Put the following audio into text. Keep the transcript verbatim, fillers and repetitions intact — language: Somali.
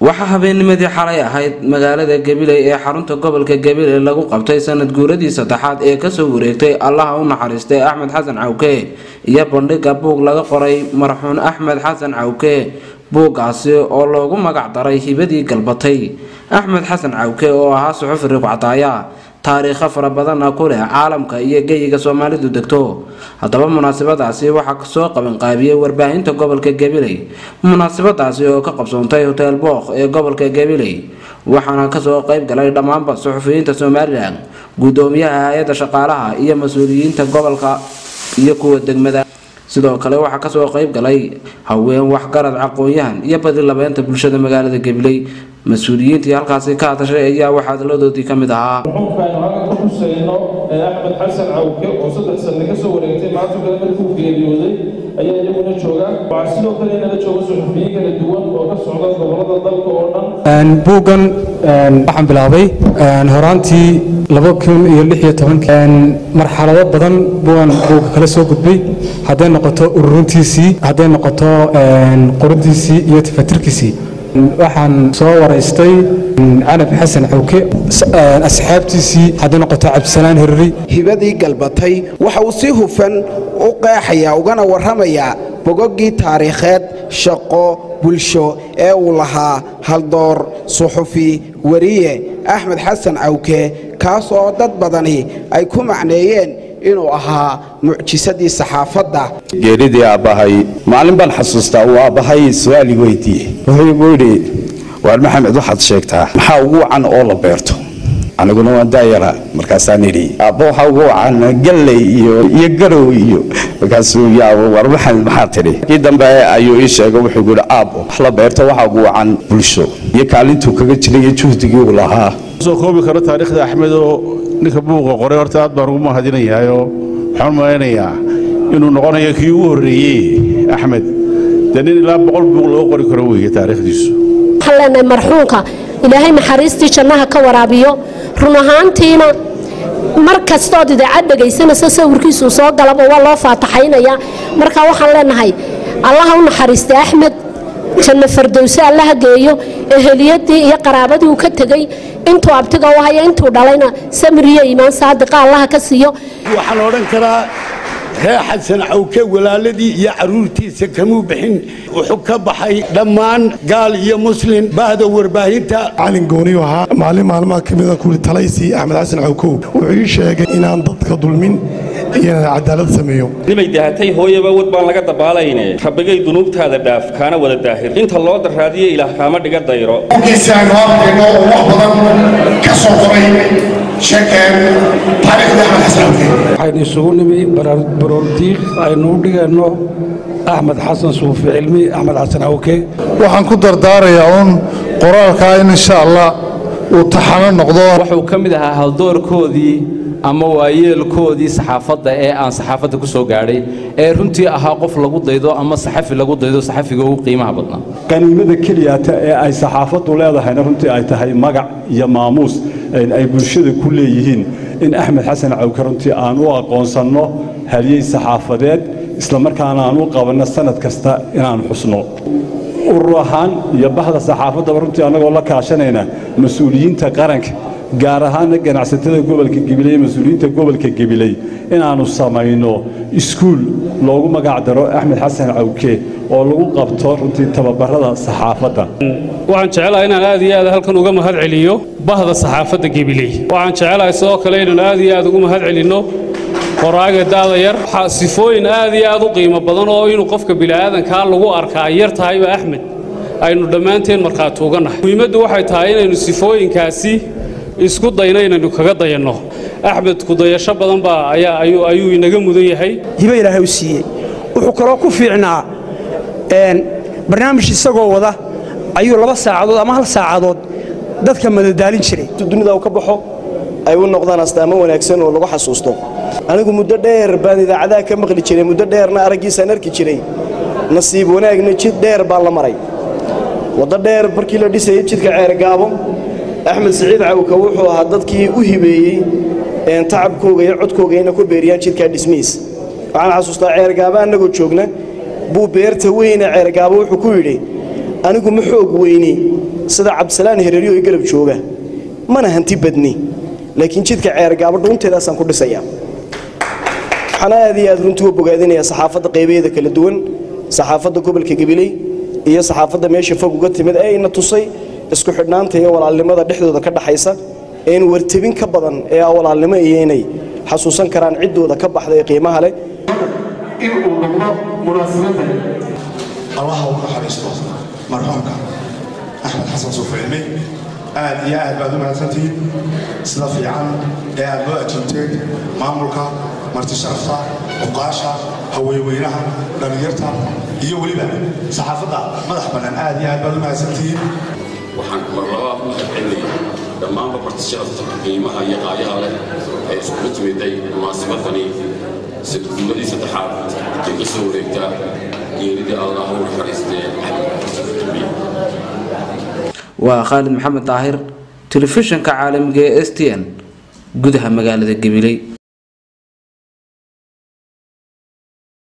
waxa habeennimadii xalay ahayd magaalada Gabiley ee xarunta gobolka Gabiley lagu qabtay sanad guuradii saddexaad ee ka soo wareegtay Allah u naxariistay Axmed Xasan Cawke iyo bandhiga buug laga qoray marxuun Axmed Xasan Cawke buugaasi oo loogu magac daray hibadii galbatay Axmed Xasan Cawke oo ahaa suxufi riqcadaaya taariikh fara badan ku leh caalamka iyo geeyiga Soomaalidu degto hadaba munaasabadaasi waxa ka soo qaban qaabiyay warbaahinta gobolka Gabiley munaasabadaasi oo ka qabsoontay hotel Booq ee gobolka Gabiley waxaana ka soo qayb galay dhamaanba suxufiyiinta Soomaaliland gudoomiyaha hay'adda shaqaalaha iyo mas'uuliyiinta gobolka iyo kuwa degmada sidoo kale waxa ka soo qayb galay haween wax garad aqoon-yahan iyo badi labeenta bulshada magaalada Gabiley مسؤوليتي halkaasi ka hadashay ayaa waxa hadaladoodii kamid ahaa Axmed Xasan Cawke oo saddex sano ka soo wareegtay maanta kale markuu geeriyooday ayaa iyaguna jooga waxa sidoo kale inala jooga suxufiyiin kala duwan oo ka socda gobolada dalka oo dhan buugan waxaan bilaabay horaantii laba kun iyo lix iyo toban marxalado badan buugan buuga kala soo gudbay haday noqoto ururuntiisii haday noqoto qorintiisii iyo tafatirkiisii waxaan soo wareystay Axmed Xasan Cawke asxaabtiisii hadii noqoto Cabdisalaan Hirri hibadii galbatay waxa uu si hufan u qeexaya ugana waramaya bogogii taariikheed shaqo bulsho ee uu lahaa haldoor suxufi wariye Axmed Xasan Cawke kaas oo dad badani ay ku macneeyeen inuu ahaa mucjisadii saxaafadda geeridii aabahay maalin baan xasuustaa uu aabahay su'aal weydiiyay wuxuu yiri waar maxamed waxaad sheegtaa maxaa ugu wacan oo la beerto aniguna waan daayara markaas aan iri aabo waxa ugu wacan galley iyo iyo garow iyo markaas uu yaabo war maxamed maxaa tiri kii dambe ayuu ii sheegay wuxuu yiri aabo wax la beerto waxa ugu wacan bulsho iyo kaalintu kaga jiray juhdigii uu lahaa soo koobi karo taariikhda Axmed oo ninka buuqa qoray horta aad baan ugu mahadinayaa waxaan maaynayaa inuu noqonayo kii ugu horeeyay Axmed dadin ilaa boqol buuq loo qori karo weeye taariikhdiisu xalana marxuunka ilaahay naxariistii jannaha ka waraabiyo run ahaantiina markastoo idaacad dhageysanaysa sawirkiisu soo galaba waa loo faataxaynaya marka waxaan leenahay Allah u naxariistay Axmed janna firdawsi Allah geeyo eheliyadii iyo qaraabadii uu ka tagay intuu abtiga u haya intuu dhalayna samiriye iimaan saadiqa Allah ka siiyo waxaan oran karaa reer Xasan Cawke walaaladii iyo caruurtiisa kamuu bixin wuxuu ka baxay dhammaan gaal iyo muslim baahda warbaahinta calin gooni waxa maalin maalmaha kamid ah kuli talaysi Axmed Xasan Cawke wuxuu sheegay inaan dadka dulmin iyo cadaalad sameeyo nimay dahatay hooyaba wad baan laga dabaalayne rabbigay dunuubtaada dhaaf kaana wada daahir inta loo daraadiyo ilaah kaama dhiga dayro kiisaan hoorkeeno wax badan ka soo qoray sheekeen taariikhda Axmed Xasan Cawke waxaan isugu nimi baroordiiq aynu u dhigano Axmed Xasan Suufi cilmi Axmed Xasan Cawke waxaan ku dardaarayaa un qoraalka insha Allah uu taxano noqdo wuxuu kamid ahaa haldoorkoodii ama waayeelkoodii saxaafadda ee aan saxaafadda ku soo gaaray ee runtii ahaa qof lagu daydo ama saxafi lagu daydo saxafiga ugu qiimaha badnaa qaniimada kaliyaata ee ay saxaafaddu leedahay runtii ay tahay magac iyo maamuus ay bulshada ku leeyihiin in Axmed Xasan Cawke runtii aan u aqoonsano haliyay saxaafadeed isla markaana aan u qabanno sanad kasta inaan xusno ururahan iyo bahda saxaafadda runtii anagoo la kaashanayna mas'uuliyiinta qaranka gaar ahaan ganacsatada gobolka Gabiley mas'uuliyiinta gobolka Gabiley inaanu samayno iskuul loogu magac daro Axmed Xasan Cawke oo lagu qabto runtii tababarada saxaafadda waxaan jecelahay inaan aad iyo aad halkan uga mahad celiyo bahda saxaafadda Gabiley waxaan jecelahay sidoo kale inaan aad iyo aad uga mahad celino qoraaga daada yar sifooyin aad iyo aad u qiimo badan oo inuu qofka bilaadanka lagu arkaa yar tahay ba Axmed aynu dhamaanteen marxaad uga nahay muhiimaddu waxay tahay inaynu sifooyinkaasi isku daynaynu kaga dayano Axmed ku dayasho badan ba ayaa ayuu ayuu inaga mudan yahay hiba Ilaahay u siiyay wuxuu kala ku fiicnaa een barnaamij isagoo wada ayuu laba saacadood ama hal saacadood dadka madadaalin jiray dunida uu ka baxo ay u noqdaan astaamo wanaagsan oo lagu xasuusto anigu muddo dheer baan idaacadaha ka maqli jiray muddo dheerna aragiisa arki jiray nasiib wanaagna jid dheer baa la maray wada dheer markii la dhisay jidka ceer gaabo Axmed Saciid Cawke wuxuu ahaa dadkii u hibeeyay een tacabkooga iyo codkooga inay ku beeriyaan jidka dhismiis waxaan xasuustaa ceer gaabo anagoo joogna buu beerta weyn ee ceer gaabo wuxuu ku yiri anigu ma xoog weyni sida cabsalaan hereeriyo ay garab jooga mana hanti badni laakiin jidka ceer gaabo dhuunteedaasaan ku dhisayaa waxaan aad iyo aad runtii u bogaadinayaa saxaafadda qaybeeda kala duwan saxaafadda gobolka gabiley iyo saxaafadda meesha fog uga timid ee ina tusay isku xidhnaanta iyo walaalnimada dhexdooda ka dhaxaysa een wartabin ka badan ee walaalnimo iyo inay xasuusan karaan ciddooda ka baxday qiimaha leh in uu noqdo munaasabada allah uu naxariisto marxuumka axmed xasan suufilmi aad iyo aad baad u mahadsantihiin sida fiican ee aad loo ajiibteen maamulka marti sharafta uqaasha haweenweynaha dhalinyarta iyo weliba saxaafadda madax bannaan aad iyo aad baad u mahadsantihiin waxaan marlabaad u mahadcelinayaa dhammaanba marti sharafta qiimaha iyo qaayaha leh ee iskugu timiday munaasabadani guuladii saddexaad ee ka soo wareegta geeridii allah u naxariistee waa khaalid maxamed daahir telefishinka caalamiga ee S T N gudaha magaalada Gabiley.